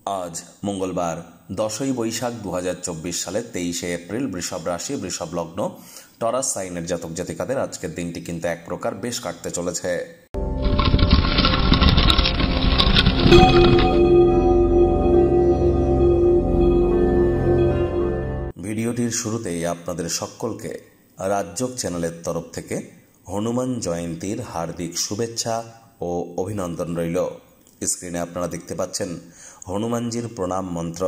আজ মঙ্গলবার 10ই বৈশাখ 2024 সালের 23শে এপ্রিল। বৃষভ রাশি, বৃষভ লগ্ন, টরাস সাইনের জাতক জাতিকাদের আজকের দিনটি কিন্তু এক প্রকার বেশ কাটতে চলেছে। ভিডিওটির শুরুতেই আপনাদের সকলকে রাজযোগ চ্যানেলের তরফ থেকে হনুমান জয়ন্তীর হার্দিক শুভেচ্ছা ও অভিনন্দন রইল। স্ক্রিনে আপনারা দেখতে পাচ্ছেন হনুমানজির প্রণাম মন্ত্র।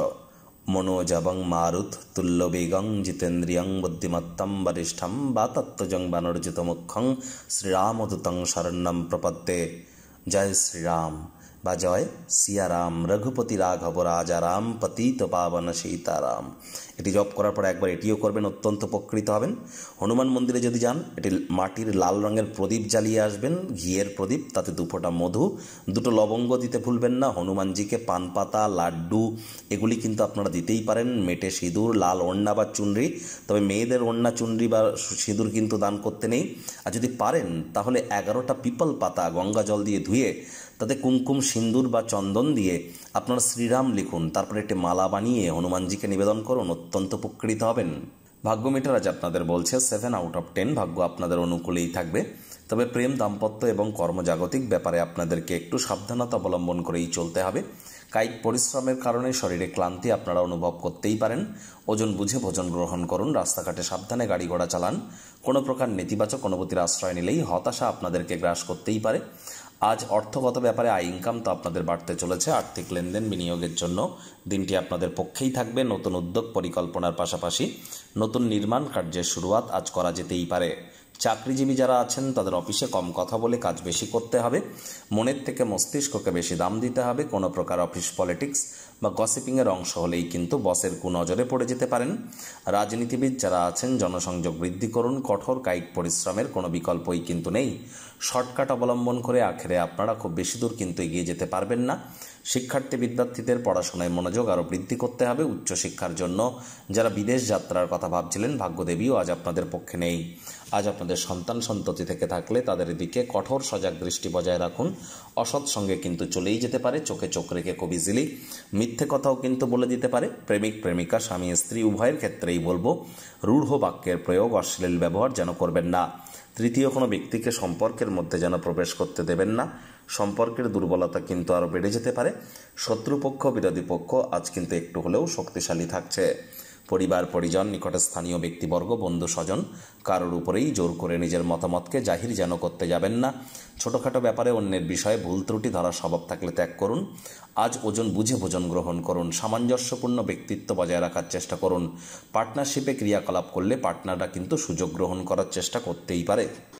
মনোজবং মারুত তুল্যবেগং জিতেন্দ্রিয়ং বুদ্ধিমত্তম বরিষ্ঠম বাতত্ত্বজং বানর্জিত মুখ্যং শ্রীরামদূতং শরণ্যম প্রপদ্যে। জয় শ্রীরাম বা জয় সিয়ারাম, রঘুপতি রাঘব রাজারাম, পতিত পাবন সীতারাম। এটি জপ করার পর একবার এটিও করবেন, অত্যন্ত উপকৃত হবেন। হনুমান মন্দিরে যদি যান, এটি মাটির লাল রঙের প্রদীপ জ্বালিয়ে আসবেন, ঘিয়ের প্রদীপ, তাতে 2 ফোঁটা মধু, 2টো লবঙ্গ দিতে ভুলবেন না। হনুমানজিকে পান পাতা, লাড্ডু এগুলি কিন্তু আপনারা দিতেই পারেন। মেটে সিঁদুর, লাল ওড়না বা চুনরি, তবে মেয়েদের ওড়না চুনরি বা সিঁদুর কিন্তু দান করতে নেই। আর যদি পারেন তাহলে 11টা পিপল পাতা গঙ্গা জল দিয়ে ধুয়ে তাতে কুমকুম, সিন্দুর বা চন্দন দিয়ে আপনারা শ্রীরাম লিখুন, তারপরে একটি মালা বানিয়ে হনুমানজিকে নিবেদন করুন, অত্যন্ত উপকৃত হবেন। ভাগ্য মিটার আজ আপনাদের বলছে 7 আউট অফ 10, ভাগ্য আপনাদের অনুকূলেই থাকবে। তবে প্রেম, দাম্পত্য এবং কর্মজাগতিক ব্যাপারে আপনাদেরকে একটু সাবধানতা অবলম্বন করেই চলতে হবে। কায়িক পরিশ্রমের কারণে শরীরে ক্লান্তি আপনারা অনুভব করতেই পারেন। ওজন বুঝে ভোজন গ্রহণ করুন, রাস্তাঘাটে সাবধানে গাড়ি ঘোড়া চালান। কোনো প্রকার নেতিবাচক অনুভূতির আশ্রয় নিলেই হতাশা আপনাদেরকে গ্রাস করতেই পারে। আজ অর্থগত ব্যাপারে আয় ইনকাম তো আপনাদের বাড়তে চলেছে। আর্থিক লেনদেন, বিনিয়োগের জন্য দিনটি আপনাদের পক্ষেই থাকবে। নতুন উদ্যোগ পরিকল্পনার পাশাপাশি নতুন নির্মাণ কার্যের শুরুয়াত আজ করা যেতেই পারে। চাকরিজীবী যারা আছেন তাদের অফিসে কম কথা বলে কাজ বেশি করতে হবে। মনের থেকে মস্তিষ্ককে বেশি দাম দিতে হবে। কোনো প্রকার অফিস পলিটিক্স বা গসিপিংয়ের অংশ হলেই কিন্তু বসের কুনজরে পড়ে যেতে পারেন। রাজনীতিবিদ যারা আছেন জনসংযোগ বৃদ্ধি করুন। কঠোর কায়িক পরিশ্রমের কোনো বিকল্পই কিন্তু নেই। শর্টকাট অবলম্বন করে আখেরে আপনারা খুব বেশি দূর কিন্তু এগিয়ে যেতে পারবেন না। শিক্ষার্থী বিদ্যার্থীদের পড়াশোনায় মনোযোগ আরও বৃদ্ধি করতে হবে। উচ্চশিক্ষার জন্য যারা বিদেশ যাত্রার কথা ভাবছিলেন, ভাগ্যদেবীও আজ আপনাদের পক্ষে নেই। আজ আপনাদের সন্তান সন্ততি থেকে থাকলে তাদের দিকে কঠোর সজাগ দৃষ্টি বজায় রাখুন। অসৎ সঙ্গে কিন্তু চলেই যেতে পারে, চোখে চোখ রেখে খুব ইজিলি। মিথ্যে কথাও কিন্তু বলে দিতে পারে। প্রেমিক প্রেমিকা, স্বামী স্ত্রী উভয়ের ক্ষেত্রেই বলবো রূঢ় বাক্যের প্রয়োগ, অশ্লীল ব্যবহার যেন করবেন না। তৃতীয় কোনো ব্যক্তিকে সম্পর্কের মধ্যে যেন প্রবেশ করতে দেবেন না। সম্পর্কের দুর্বলতা কিন্তু আরও বেড়ে যেতে পারে। শত্রুপক্ষ, বিরোধী পক্ষ আজ কিন্তু একটু হলেও শক্তিশালী থাকছে। পরিবার পরিজন, নিকটে স্থানীয় ব্যক্তিবর্গ, বন্ধু স্বজন কারোর উপরেই জোর করে নিজের মতামতকে জাহির যেন করতে যাবেন না। ছোটোখাটো ব্যাপারে অন্যের বিষয়ে ভুল ত্রুটি ধরার স্বভাব থাকলে ত্যাগ করুন। আজ ওজন বুঝে ভোজন গ্রহণ করুন। সামঞ্জস্যপূর্ণ ব্যক্তিত্ব বজায় রাখার চেষ্টা করুন। পার্টনারশিপে ক্রিয়াকলাপ করলে পার্টনাররা কিন্তু সুযোগ গ্রহণ করার চেষ্টা করতেই পারে।